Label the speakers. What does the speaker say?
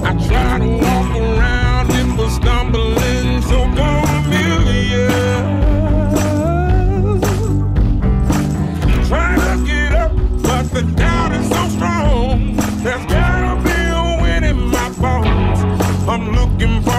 Speaker 1: I try to walk around it, but stumbling so familiar. Try to get up, but the doubt is so strong. There's gotta be a wind in my bones. I'm looking for